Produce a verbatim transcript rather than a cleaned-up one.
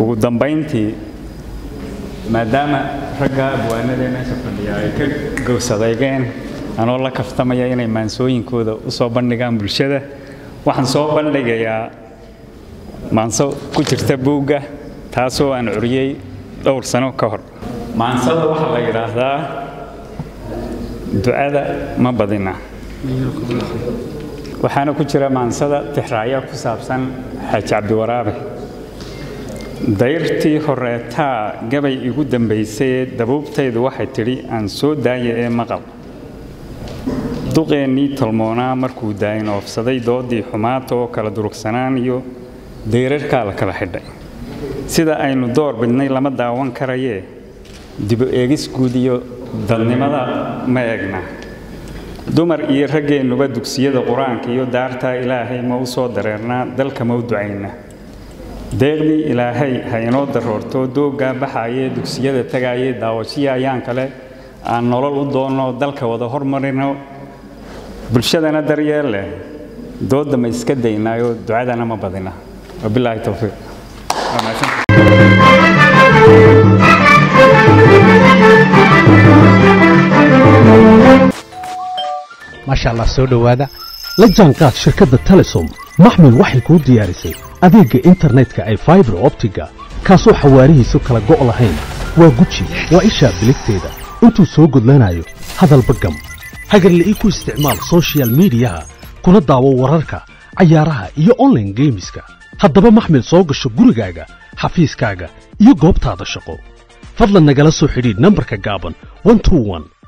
ugu dambeyntii maadaama ragga abwaanada meesha fadhiya ay ka gowsadeen anoo la kaftamaya inay maansooyinkooda u soo bandhigaan bulshada waxaan soo bandhigayaa maanso ku jirta buugga taasoo aan curiyay dhowr sano ka hor maansada waxa la yiraahdaa ducada ma badina waxaana ku jira maansada tixraaya ku saabsan Xaaji Cabdi Waraabe dayrtii horeetaa gabay igu dambeysay dabuubtaydu waxay tiri aan soo daayay ee maqal duqeennii talmoonaa markuu daayin oofsaday doodii xumaata oo kala durugsanaan iyo deerarkaa la kala xidhay sida aynu door bidnay lama daawan karayee dib u eegis guud iyo dadnimada ma eegna dumar iyo raggeennuba dugsiyada qur-aanka iyo daartaa ilaahay ma u soo dareernaa dalka ma u ducayna deeqdii ilaahay ha inoo daroorto dooggaa baxaayee dugsiyada tagaayee daawashiya ayaan kale aan nolol u doonno dalka wada hormarino bulshadana daryeel leh doodda ma iska daynaayo ducadana ma badina wabilaahi tawfiiq maasha Allah soo dhawaada la jaanqaad shirkadda Telesom maxmil waxay ku diyaarisay adeegga internetka ay fiber optiga kaasoo xawaarihiisu kala go' lahayn waa guji waa isha biligteeda intuu soo gudlanayo hadalba gam hagarla ii ku isticmaal social media kuna daawo wararka cayaaraha iyo online gameska haddaba maxmil soo gasho gurigaaga xafiiskaaga iyo goobtaada shaqo fadlan nagala soo xidhiidh nambarka gaaban one two one